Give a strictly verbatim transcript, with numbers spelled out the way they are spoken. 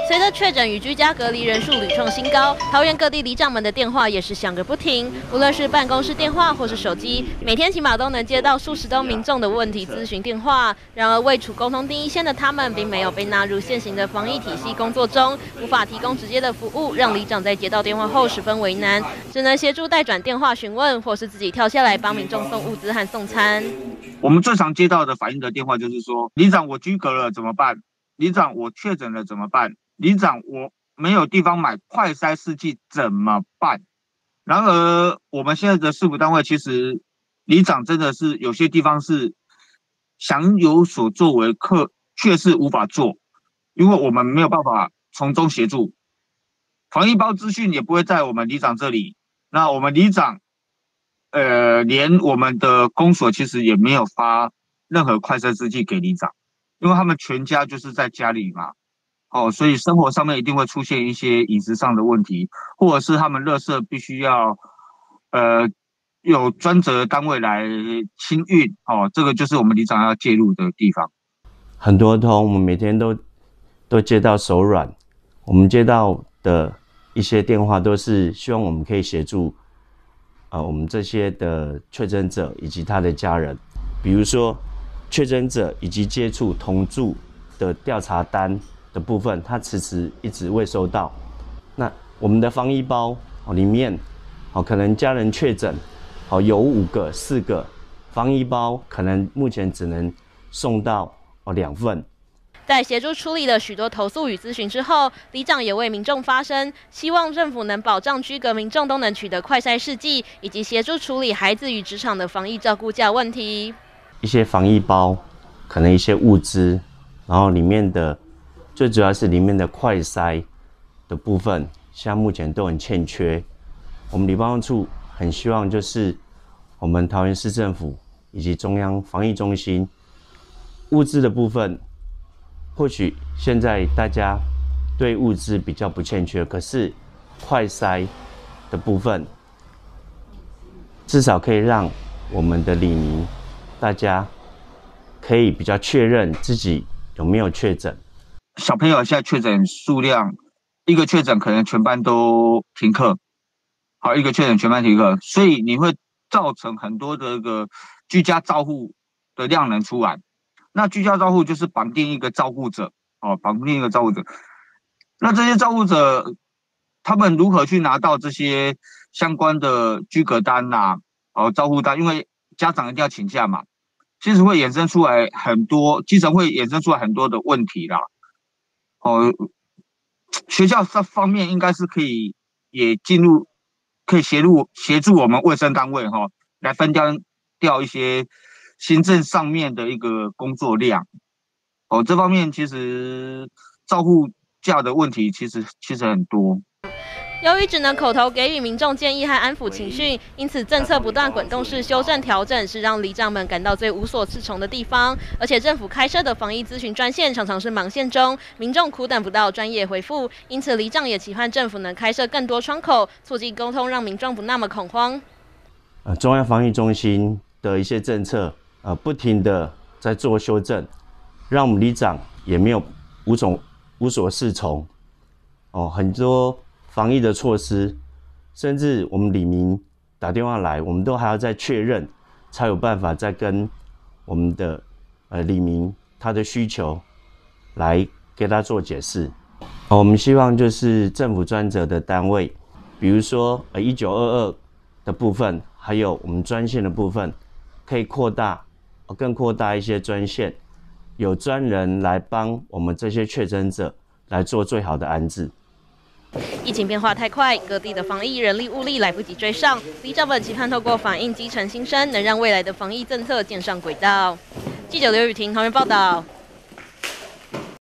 随着确诊与居家隔离人数屡创新高，桃园各地里长们的电话也是响个不停。无论是办公室电话或是手机，每天起码都能接到数十通民众的问题咨询电话。然而，位处沟通第一线的他们，并没有被纳入现行的防疫体系工作中，无法提供直接的服务，让里长在接到电话后十分为难，只能协助代转电话询问，或是自己跳下来帮民众送物资和送餐。 我们最常接到的反映的电话就是说，里长我居隔了怎么办？里长我确诊了怎么办？里长我没有地方买快筛试剂怎么办？然而我们现在的市府单位，其实里长真的是有些地方是想有所作为，可却是无法做，因为我们没有办法从中协助。防疫包资讯也不会在我们里长这里，那我们里长呃，连我们的公所其实也没有发任何快筛试剂给里长，因为他们全家就是在家里嘛，哦，所以生活上面一定会出现一些饮食上的问题，或者是他们垃圾必须要呃有专责单位来清运，哦，这个就是我们里长要介入的地方。 很多通，我们每天都都接到手软，我们接到的一些电话都是希望我们可以协助。呃，我们这些的确诊者以及他的家人，比如说确诊者以及接触同住的调查单的部分，他迟迟一直未收到。那我们的防疫包哦里面，哦可能家人确诊，哦有五个、四个，防疫包可能目前只能送到哦两份。 在协助处理了许多投诉与咨询之后，里长也为民众发声，希望政府能保障居隔民众都能取得快筛试剂，以及协助处理孩子与职场的防疫照顾假问题。 一些防疫包，可能一些物资，然后里面的最主要是里面的快筛的部分，现在目前都很欠缺。我们里办处很希望就是我们桃园市政府以及中央防疫中心物资的部分。或许现在大家对物资比较不欠缺，可是快筛的部分，至少可以让我们的里民大家可以比较确认自己有没有确诊。 小朋友现在确诊数量，一个确诊可能全班都停课，好，一个确诊全班停课，所以你会造成很多的一个居家照护的量能出来。那居家照护就是绑定一个照顾者，哦，绑定一个照顾者。那这些照顾者，他们如何去拿到这些相关的居隔单呐、啊，哦，照护单？因为家长一定要请假嘛，其实会衍生出来很多，基层会衍生出来很多的问题啦。哦，学校这方面应该是可以也进入，可以协助协助我们卫生单位哈、哦，来分掉掉一些。行政上面的一个工作量，哦，这方面其实照护假的问题其实其实很多。 由于只能口头给予民众建议和安抚情绪，因此政策不断滚动式修正调整，是让里长们感到最无所适从的地方。而且政府开设的防疫咨询专线常常是忙线中，民众苦等不到专业回复，因此里长也期盼政府能开设更多窗口，促进沟通，让民众不那么恐慌。 呃，中央防疫中心的一些政策。呃，不停的在做修正，让我们里长也没有无所无所适从。哦，很多防疫的措施，甚至我们里民打电话来，我们都还要再确认，才有办法再跟我们的呃里民他的需求来给他做解释。哦，我们希望就是政府专责的单位，比如说呃一九二二的部分，还有我们专线的部分，可以扩大。更扩大一些专线，有专人来帮我们这些确诊者来做最好的安置。 疫情变化太快，各地的防疫人力物力来不及追上，里长们期盼透过反映基层心声，能让未来的防疫政策建上轨道。记者刘雨婷桃园报道。